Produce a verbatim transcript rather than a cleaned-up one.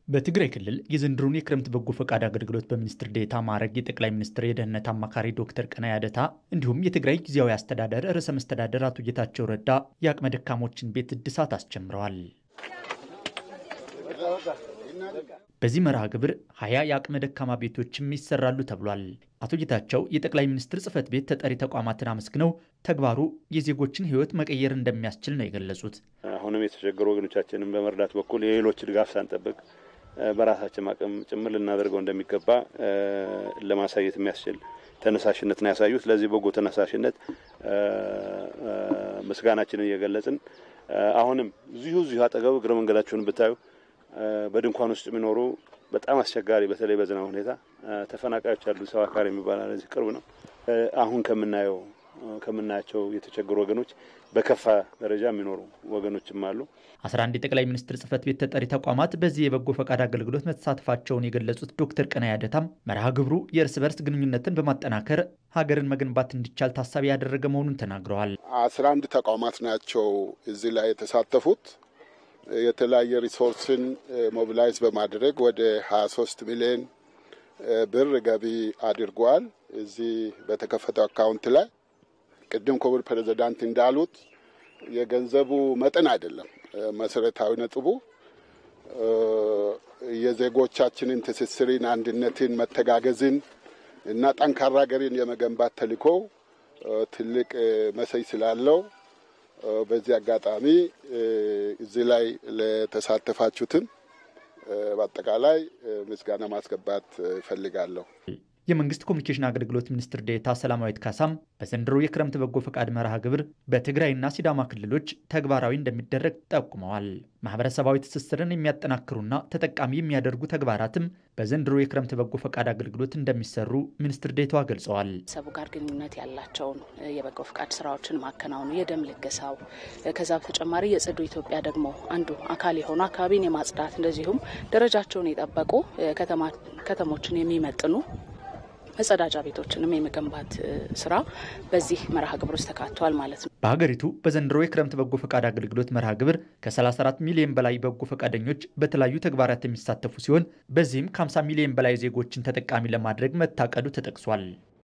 በትግራይ ክልል የዘንድሮውን የክረምት በጎ ፈቃድ አገልግሎት በሚኒስትር ዴኤታ ማዕረግ የጠቅላይ ሚኒስትር የደህንነት አማካሪ ዶክተር ቀነዓ ያደታ እንዲሁም የትግራይ ጊዜያዊ አስተዳደር ርዕሰ መስተዳደር አቶ ጌታቸው ረዳ የአቅመ ደካሞችን ቤት እድሳት አስጀምረዋል። በዚህ መርሃ ግብር ሀያ የአቅመ ደካማ ቤቶችም ይሰራሉ ተብሏል። አቶ ጌታቸው የጠቅላይ ሚኒስትር ጽህፈት ቤት ተጠሪ ተቋማትን አመስግነው ተግባሩ የዜጎችን ሕይወት መቀየር እንደሚያስችል ነው የገለጹት። አሁንም የተቸገሩ ወገኖቻችንን በመርዳት በኩል የሌሎች ድጋፍ ሳንጠብቅ በራሳችን አቅም ጭምር ልናደርገው እንደሚገባ ለማሳየት የሚያስችል ተነሳሽነት ነው ያሳዩት። ለዚህ በጎ ተነሳሽነት ምስጋናችንን እየገለጽን አሁንም እዚሁ እዚሁ አጠገብ እግረ መንገዳቸውን ብታዩ በድንኳን ውስጥ የሚኖሩ በጣም አስቸጋሪ በተለይ በዝናብ ሁኔታ ተፈናቃዮች አሉ። ሰው አካሪ የሚባል እዚህ ቅርብ ነው። አሁን ከምናየው ከምናያቸው የተቸገሩ ወገኖች በከፋ ደረጃ የሚኖሩ ወገኖችም አሉ። አስራ አንድ የጠቅላይ ሚኒስትር ጽህፈት ቤት ተጠሪ ተቋማት በዚህ የበጎ ፈቃድ አገልግሎት መተሳተፋቸውን የገለጹት ዶክተር ቀነዓ ያደታም መርሃ ግብሩ የእርስ በርስ ግንኙነትን በማጠናከር ሀገርን መገንባት እንዲቻል ታሳቢ ያደረገ መሆኑን ተናግረዋል። አስራ አንድ ተቋማት ናቸው እዚህ ላይ የተሳተፉት። የተለያየ ሪሶርስን ሞቢላይዝ በማድረግ ወደ ሀያ ሶስት ሚሊዮን ብር ገቢ አድርጓል። እዚህ በተከፈተው አካውንት ላይ ቅድም ክቡር ፕሬዝዳንት እንዳሉት የገንዘቡ መጠን አይደለም መሰረታዊ ነጥቡ የዜጎቻችንን ትስስርን፣ አንድነትን፣ መተጋገዝን እና ጠንካራ ሀገርን የመገንባት ተልዕኮ ትልቅ መሰይ ስላለው በዚህ አጋጣሚ እዚህ ላይ ለተሳተፋችሁትም በአጠቃላይ ምስጋና ማስገባት ፈልጋለሁ። የመንግስት ኮሚኒኬሽን አገልግሎት ሚኒስትር ዴኤታ ሰላማዊት ካሳም በዘንድሮ የክረምት በጎ ፈቃድ መርሃ ግብር በትግራይና ሲዳማ ክልሎች ተግባራዊ እንደሚደረግ ጠቁመዋል። ማህበረሰባዊ ትስስርን የሚያጠናክሩና ተጠቃሚ የሚያደርጉ ተግባራትም በዘንድሮ የክረምት በጎ ፈቃድ አገልግሎት እንደሚሰሩ ሚኒስትር ዴኤታዋ ገልጸዋል። ሰቡ ጋር ግንኙነት ያላቸውን የበጎ ፈቃድ ስራዎችን ማከናወኑ፣ የደም ልገሳው፣ ከዛ በተጨማሪ የጽዱ ኢትዮጵያ ደግሞ አንዱ አካል የሆኑ አካባቢን የማጽዳት እንደዚሁም ደረጃቸውን የጠበቁ ከተማ ከተሞችን የሚመጥኑ መጸዳጃ ቤቶችንም የመገንባት ስራ በዚህ መርሃ ግብር ውስጥ ተካቷል ማለት ነው። በሀገሪቱ በዘንድሮ የክረምት በጎ ፈቃድ አገልግሎት መርሃ ግብር ከሰላሳ አራት ሚሊዮን በላይ በጎ ፈቃደኞች በተለያዩ ተግባራት የሚሳተፉ ሲሆን በዚህም ከሀምሳ ሚሊዮን በላይ ዜጎችን ተጠቃሚ ለማድረግ መታቀዱ ተጠቅሷል።